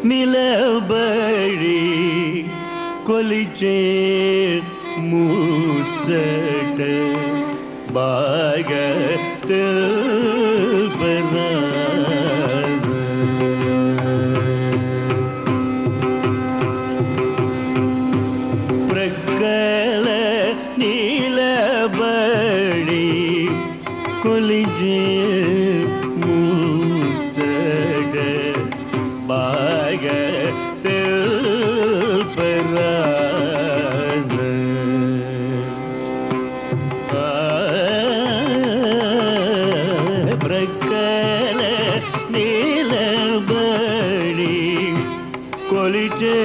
నిలబడి కొలిచే ముచ్చట బాగా తెలుపరా ప్రక్కల నిలబడి కొలిచే ముచ్చట బాగా తెలుపరా ప్రక్కల నిలబడి కొలిచే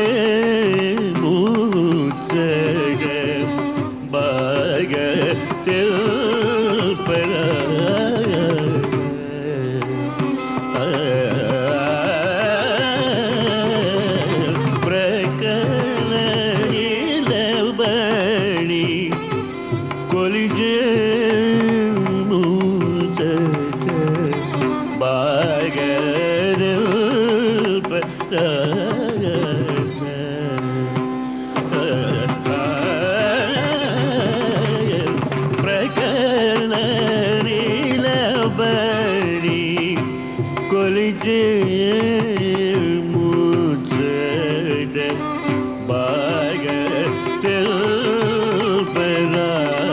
ముచ్చట బాగా తెలుపరా ప్రక్కల నిలబడి కొలిచే ముచ్చట బాగా తెలుపరా ప్రక్కల నిలబడి కొలిచే ముచ్చట బాగా తెలుపరా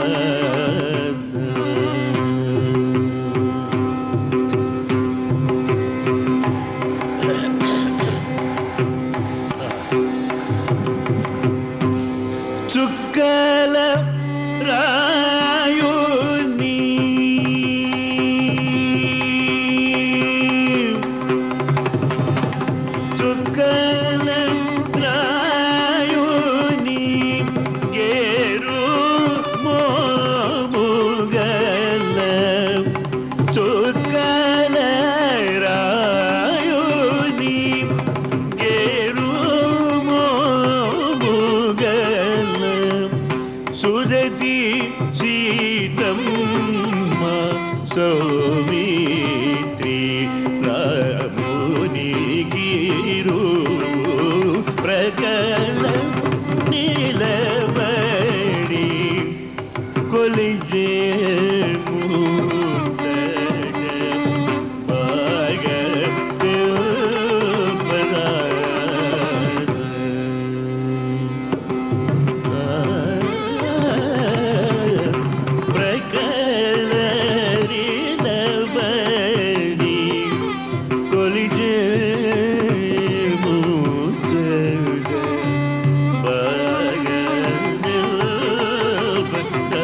చుక్కల రాయుని చుక్కల రాయుని గేరు మోముగల చుక్కల రాయుని గేరు మోముగల సుదతి సీతమ్మ సౌమిత్రి రామునిగిరు ప్రక్కల నిలబడి కొలిచే ముచ్చట బాగా తెలుపరా ప్రక్కల నిలబడి కొలిచే ముచ్చట బాగా తెలుపరా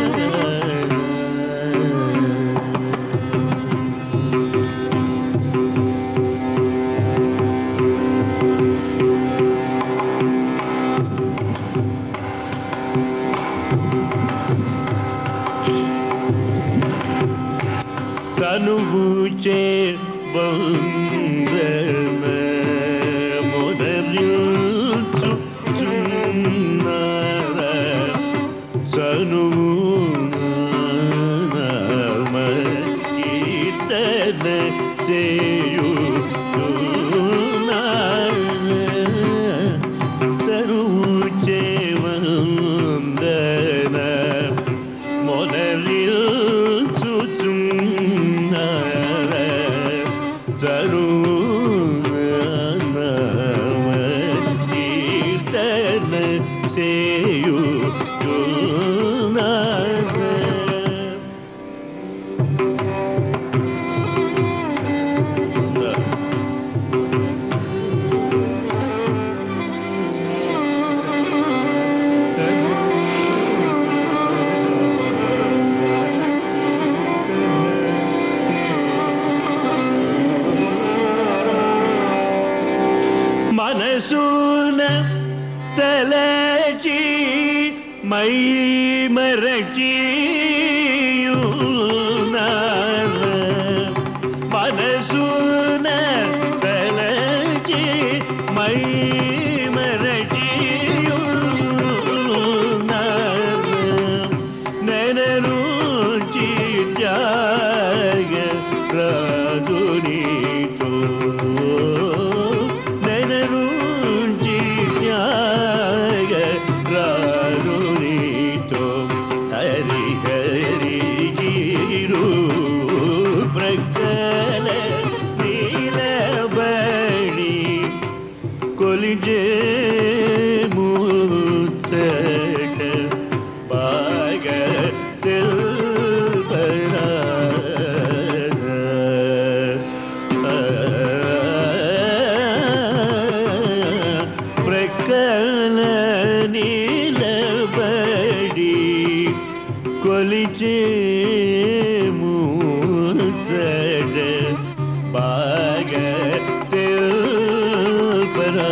తనువుచే బందన మొదలుచుచున్నార సనువు నామ కీర్తన చేయుచున్నార తనువుచే వందన మొదలుచుచున్నార సనునామ కీర్తన చేయుచున్నార మనసున తలచి మై మరచియున్నార మనసున తలచి మై మరచియున్నార నెనను చిత్యాగ రాదునితో నెన பாக தில்பரா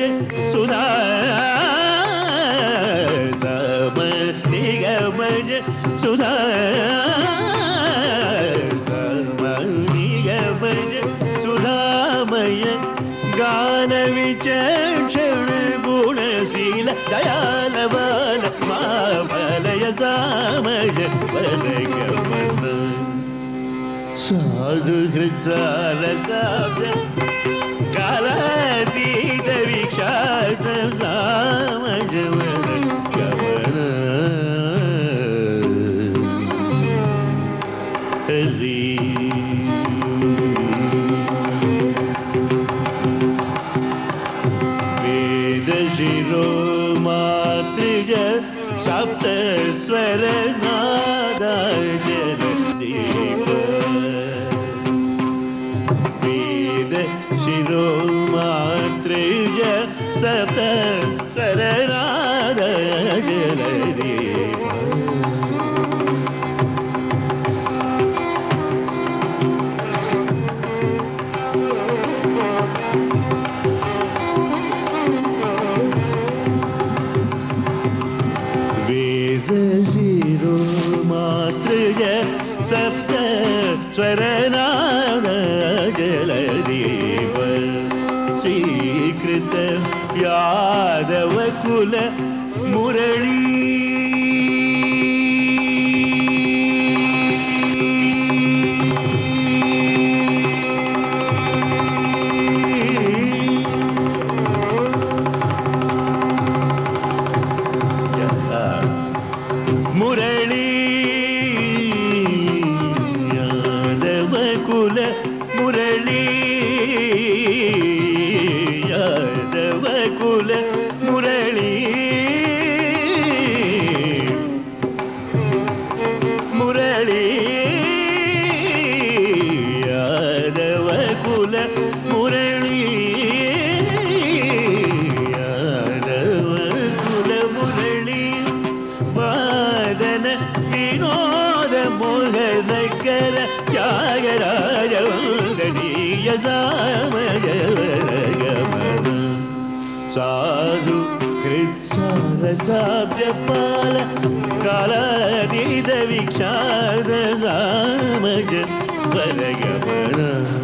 सुधा निगमज सुधा निगमज सुधामय गान विचक्षण गुणशील दयाल बाल मामलय सामज पदगमन साधु हृत्सार साब्द कालातीत विख्यात सामज पदगमन हरि वेद शिरो मातृज सप्त स्वर नादा जलदीप वेद शिरो मातृज सप्त स्वर नादा जलदीप सप्त स्वरनाद जलदीप श्रीकृत यादव कुल मुरली साधु कृत्सारसाब्जपाल कालातीत विख्यात सामज पदगमन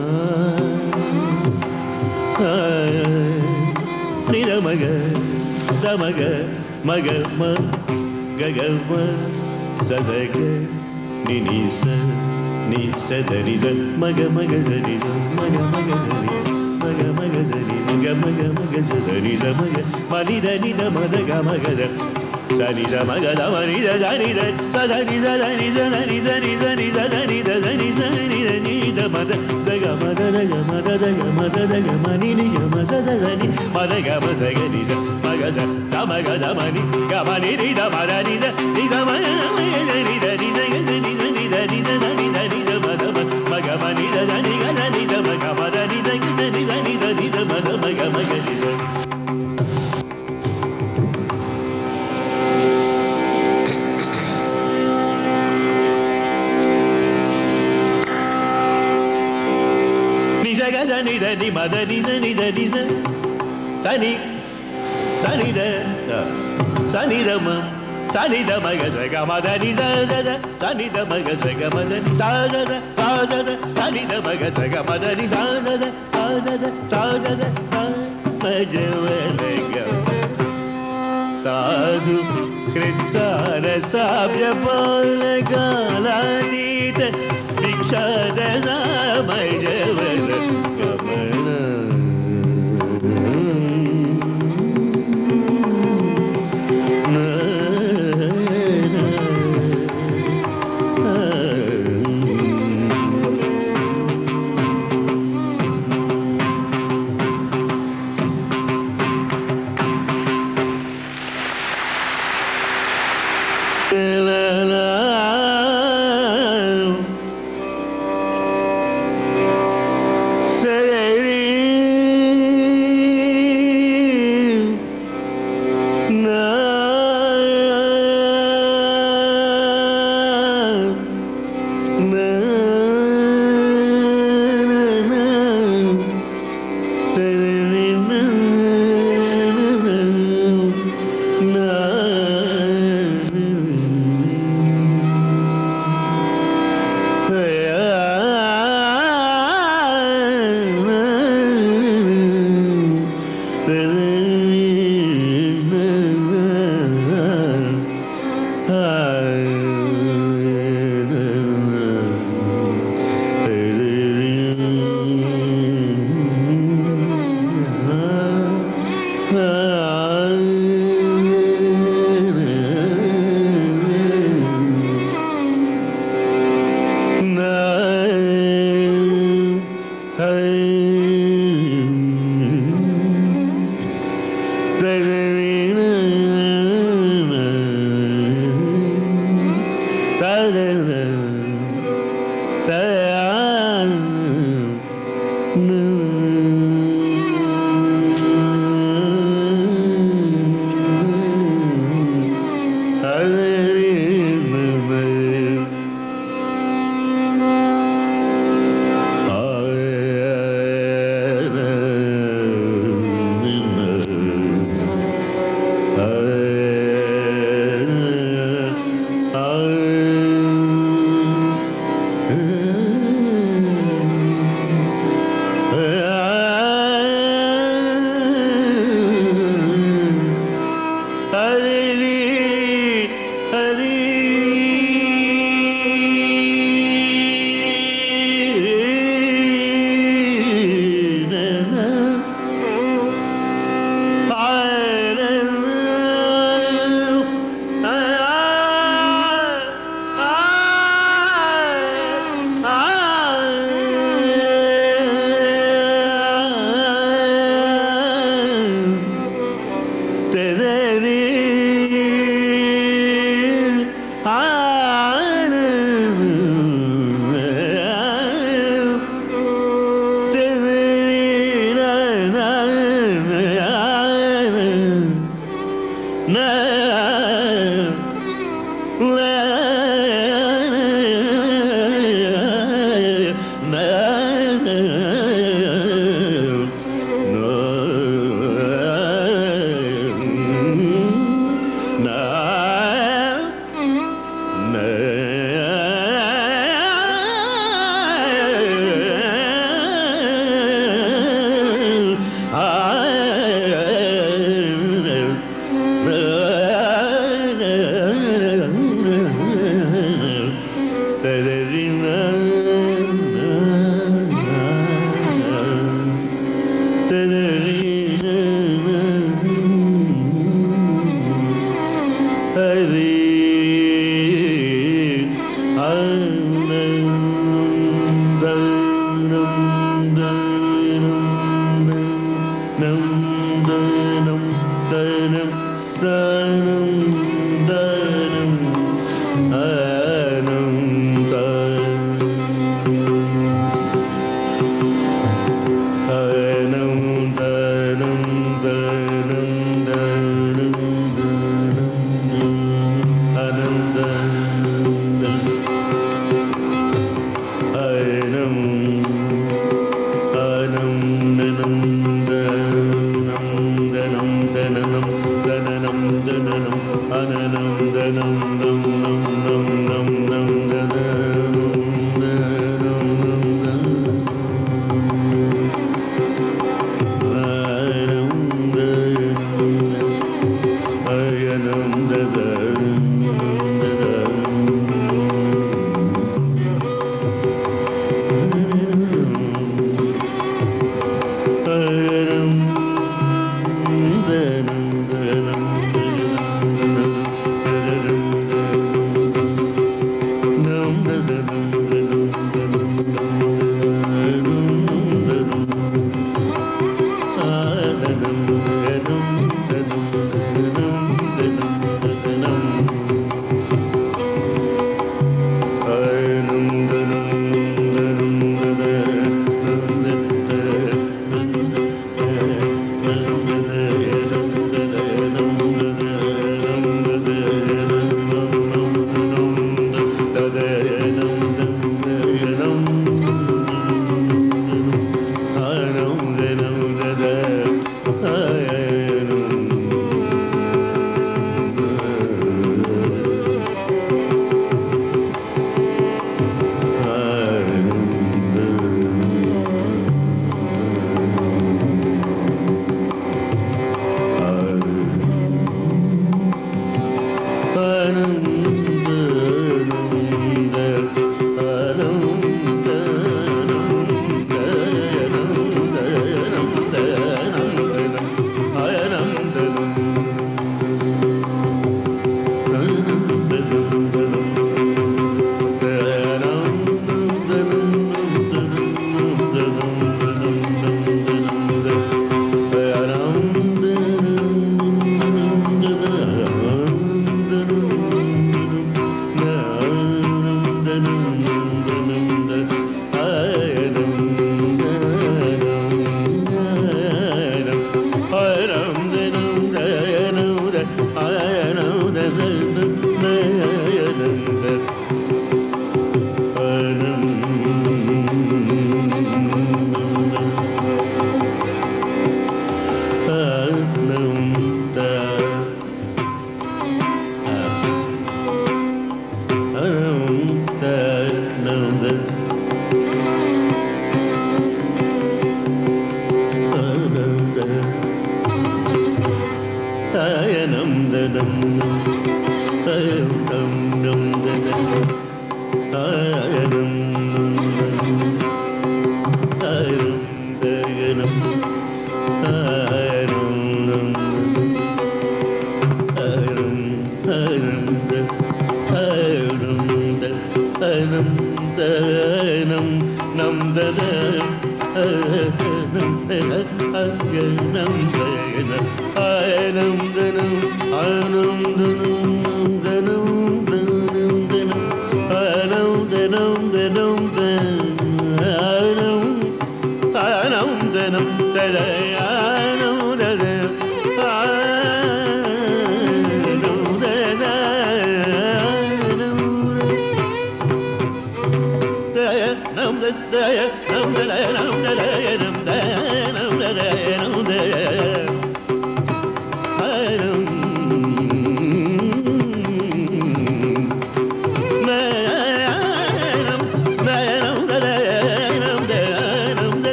निरमग समग मग म गग म सदग निनिस निस धनि ध मग मग धनि ध मग मग धनि मग मग धनि मग मग मग धनि ध मग मनि धनि ध मद ग मग ध धनि ध मग ध मनि ध धनि ध सधनि ध धनि ध धनि धनि धनि ध धनि ध धनि धनि धनि ध मद द ग मद द ग मद द ग मद द ग मनि नि ग मद ध धनि मद ग मद ग नि ध मग ध ध मग ध मनि ग मनि नि ध मद नि ध नि ध मग मग धनि धनि ध धनि धनि धनि ध धनि धनि ध मद मग मनि ध धनि ग धनि ध मग मद नि ध धनि धनि धनि ध मद मग मग नि ध धनि धनि मद नि धनि धनि ध सनि सनि ध सनि ध म सनि ध मग ध ग म ध नि ध ध ध सनि ध मग ध ग म ध नि सा ध ध सा ध ध सनि ध मग ध ग म ध नि सा ध ध सा ध ध सा ध ध सा मज वर ग साधु कृत्सार साब्ज पाल कालातीत विख्यात सामज वर गमन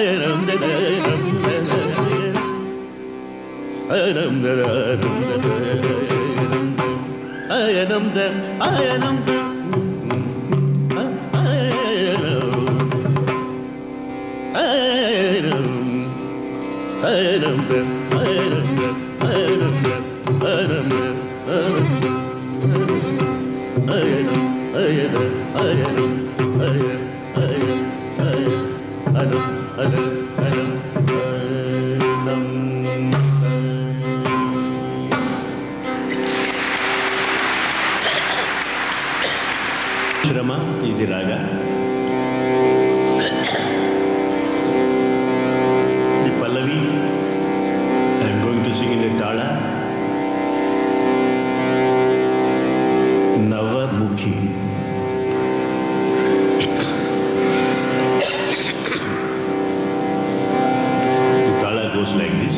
Shrama is the raga. The Pallavi, I am going to sing in the Tala. Navamukhi. The Tala goes like this.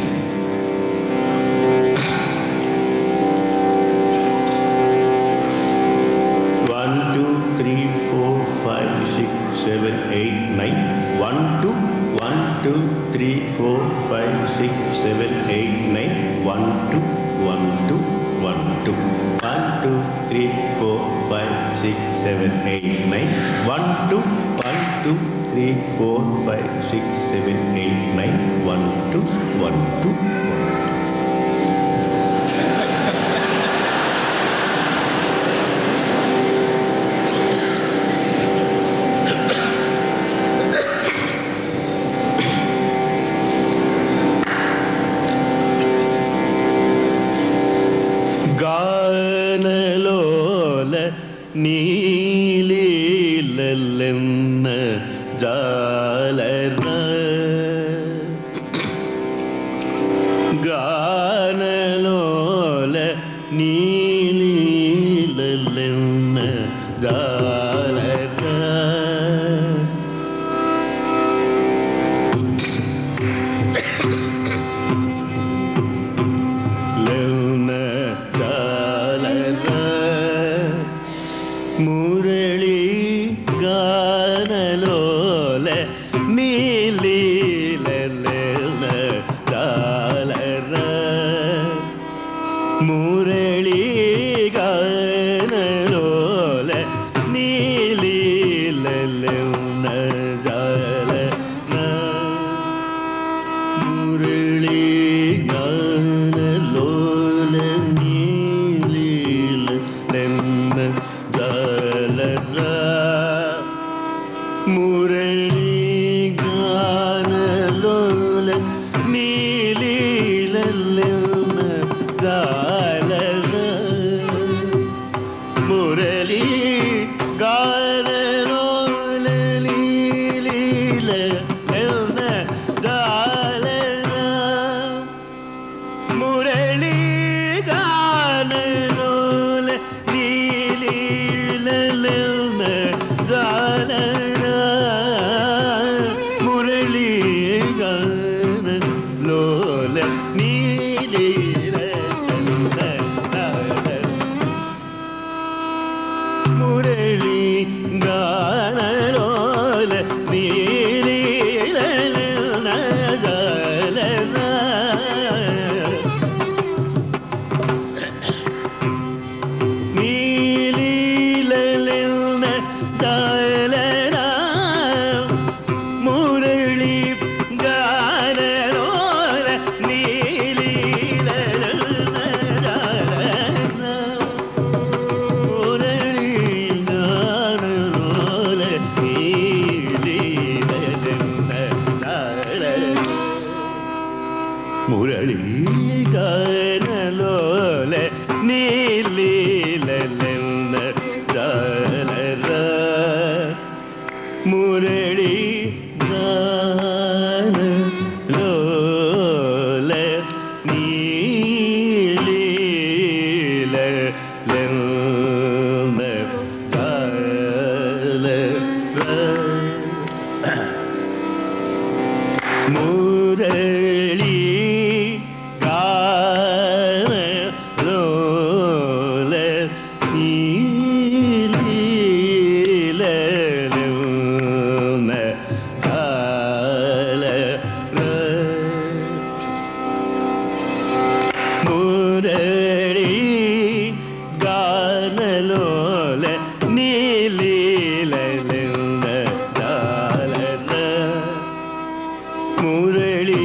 Murali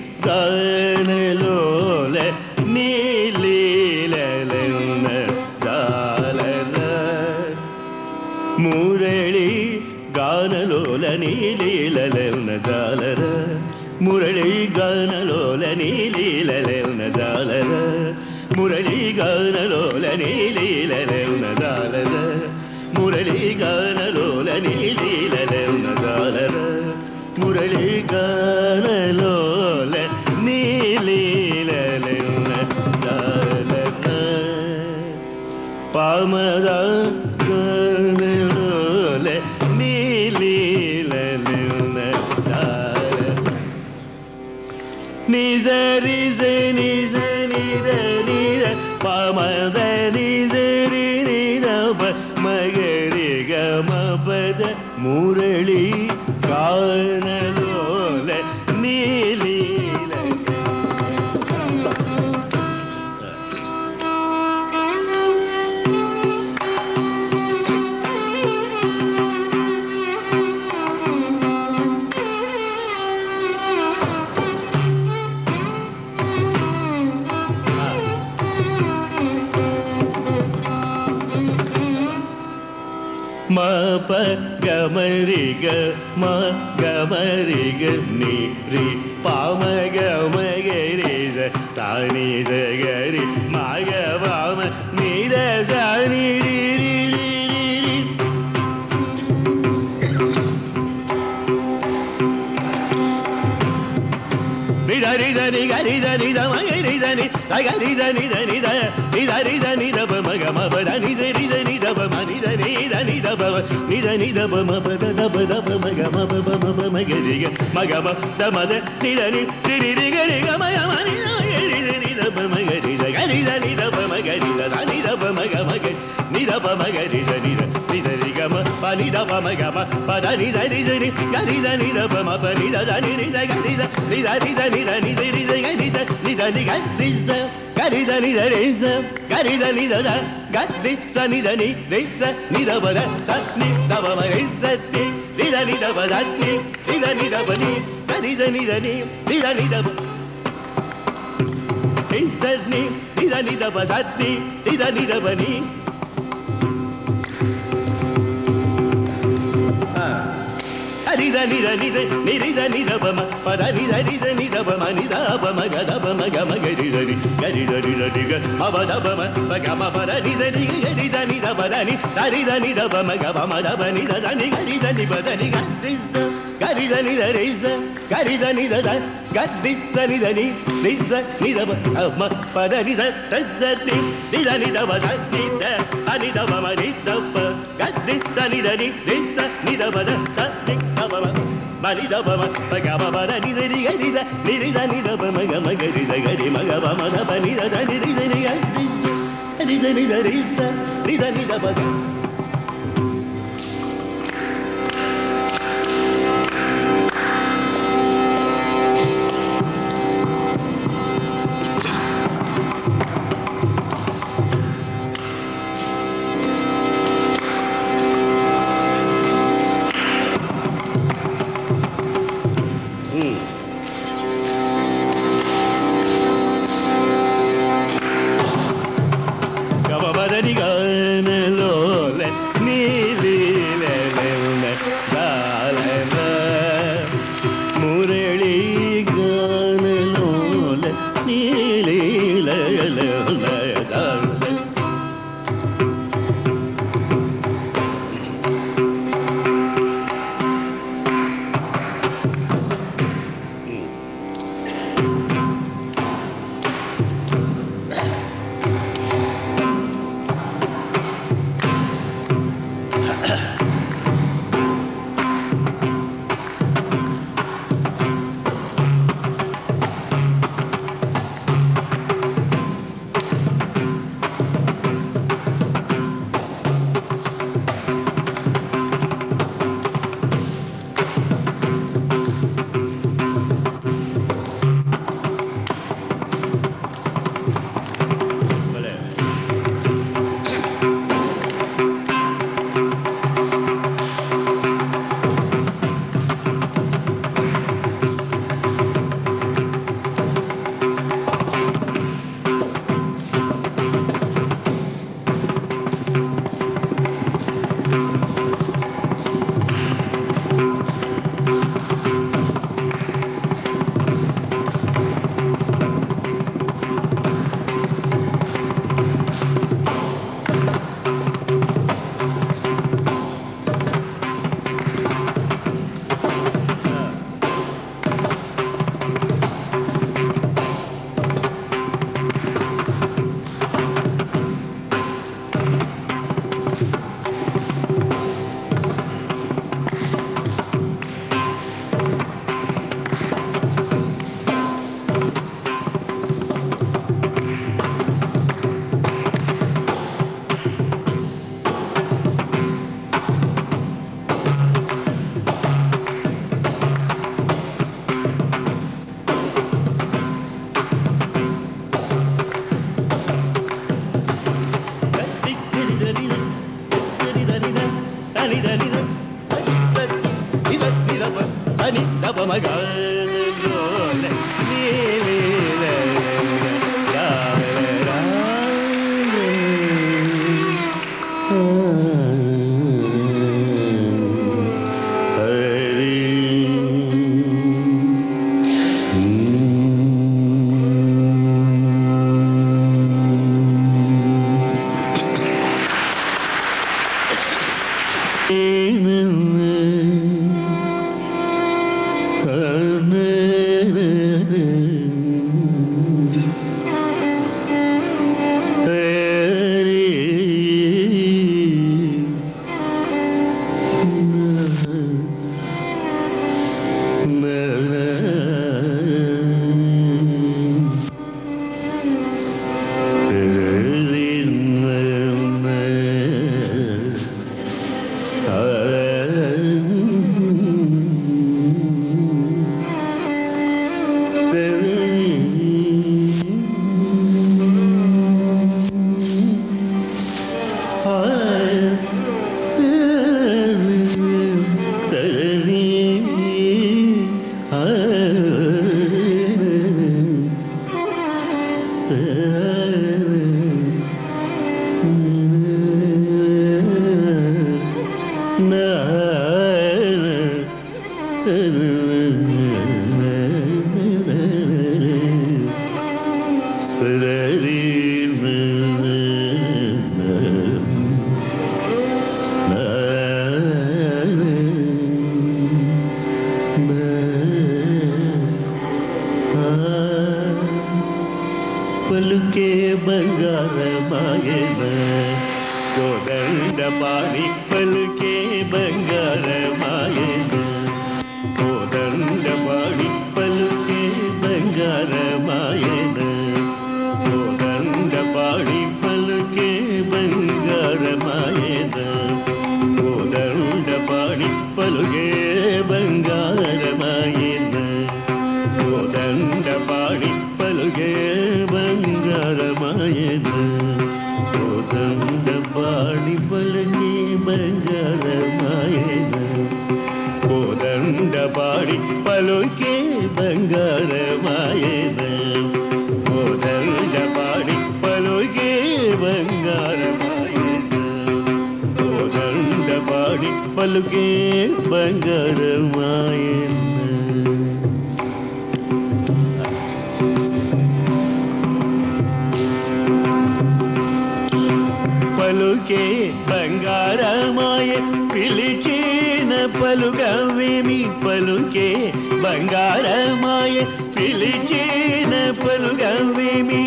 கானலோல நீலீலன ஜாலர Murali கானலோல நீலீலன ஜாலர Murali கானலோல நீலீலன ஜாலர Murali கானலோல நீலீலன ஜாலர Murali கானலோல நீலீலன ஜாலர Murali கானலோல நீலீலன ஜாலர பாமத கானலோல நீலீலன ஜாலர நிசரி நிச நித நித பாமத நிசரி நிதப மகரி கமபத முரளி கானலோல நீலீல மப கமரிக ம கமரிக நீ ரி பாம கமகரித சாணி சகரி மக பாம நீத சாணி ரிதரி கரி தனி தமகரி தனி தகரி தனி தனி த நிதரி தனி தப மக மப தனி தரி தனி தப மனி தனி தனி தப நிதனி தப மப தப தப மக மப மப மகரி க மக மப தமத நிதனி திரி கரி க மக மனி தரி தனி தப மகரி த கரி தனி தப மகரி த தனி தப மக மக நிதப மகரி தனி த நிதரி க ம பனி தப மக ம பதனி தரி தனி கரி தனி தப மப நித தனி நித கரி த நிதரி தனி தனி தரி த கரி த நிதனி கரி த கரி த நிதரி த கரி த நித த கரி த நிதனி ரி த நிதப த சனி தப மகரி த தி நித நிதப த தி நித நிதப நி கரி த நிதனி நித நிதப நிதனி நித நிதப த தி நித நிதப நி ஹரித நித நித நிரித நிதபம பத நித நித நிதபம நிதபம கதபம கமகரிதரி கரிதரிதரி க மபதபம பகம பத நித நிக கரித நிதபதனி தரித நிதபம கபம தப நித தனி கரித நிபதனி கரித கரித நித ரித கரித நித கரித நித நி ரித நிதப ம பத நித தஜ்ஜதி நித நிதப நித அனிதபம நிதப கரித நித நி ரித நிதபத சதி மனி தபம பகம நித நிகரித நிரித நிதப மக மகரித கரி மக மம தப நித நிரித நித நித ரித நித நிதப கானலோல పలుకే బంగారమాయన కోదండపాణి పలుకే బంగారమాయన కోదండపాణి పలుకే బంగారమాయన కోదండపాణి పలుకే బంగారమాయన కోదండపాణి పలుకే బంగారమాయన కోదండపాణి పలుకే బంగారమాయన కోదండపాణి పలుకే బంగారమాయన కోదండపాణి పలుకే బంగారమాయన కోదండపాణి పలుకే బంగారమాయన కోదండపాణి పలుకే బంగారమాయన. పలుకే బంగారమాయ పిలిచిన పలుకవేమి పలుకే బంగారమాయ పిలిచిన పలుకవేమి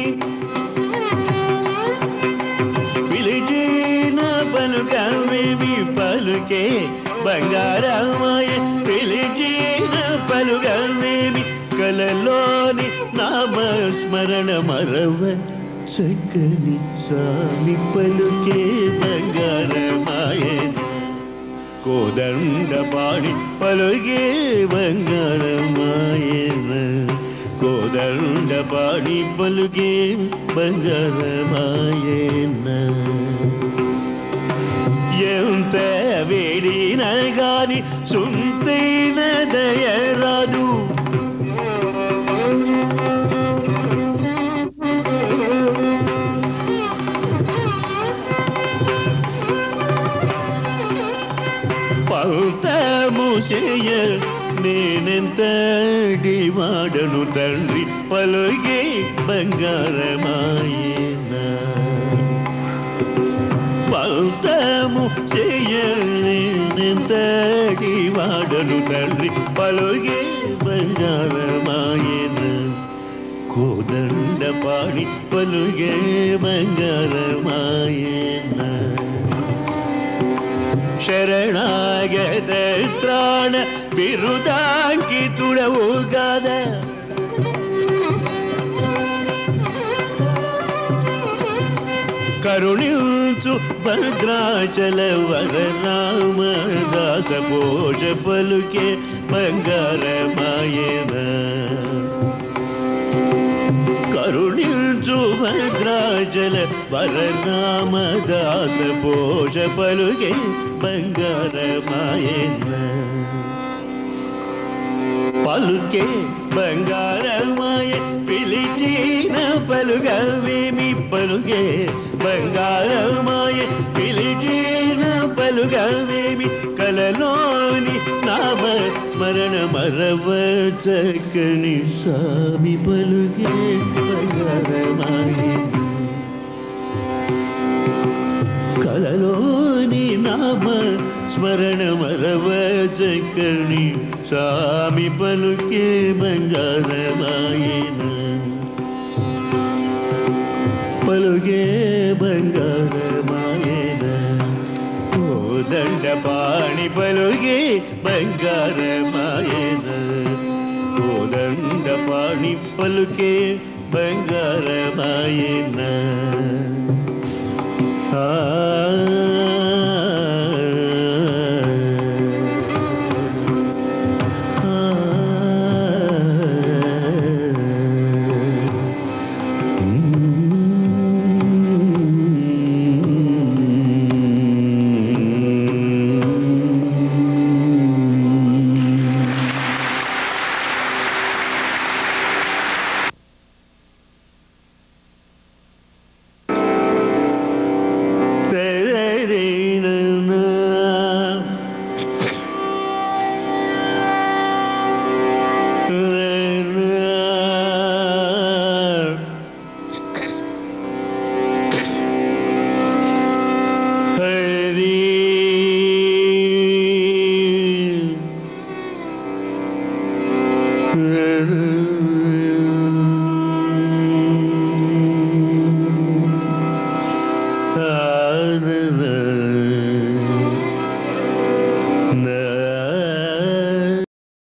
పిలిచిన పలుకవేమి పలుకే బంగారమాయ పిలిచిన పలుకవేమి కలలోని నామస్మరణ మరవ చక్కని సామి పలుకే బంగారమాయన కోదండపాణి పలుకే బంగారమాయన కోదండపాణి పలుకే బంగారమాయన. ఎంత వేడిన గాని సుంతైన దయరాదు పంతముసేయ నేనెంతటి వాడను తండ్రి పలుకే బంగారమాయన పంతముసేయ నేనెంతటి వాడను తండ్రి పలుకే బంగారమాయన కోదండపాణి పలుకే బంగారమాయన. శరణాగత త్రాణ బిరుదాంకితుడవు గాద కరుణించు భద్రాచల వర రామదాస పోష పలుకే బంగారమాయన కరుణించు భద్రాచల వర రామదాస పోష పలుకే బంగారమాయన. పలుకే బంగారమాయ పిలిచిన పలుగవేమి పలుకే బంగారమాయ పిలిచిన పలుగవేమి కలలోని నామ స్మరణ మరవ చక్కని స్వామి పలుకే బంగారమాయ కలలోని నామ స్మరణ మరవ చక్కని స్వామి పలుకే బంగారమాయన పలుకే బంగారమాయన ఓ దండపాణి పలుకే బంగారమాయన ఓ దండపాణి పలుకే బంగారమాయన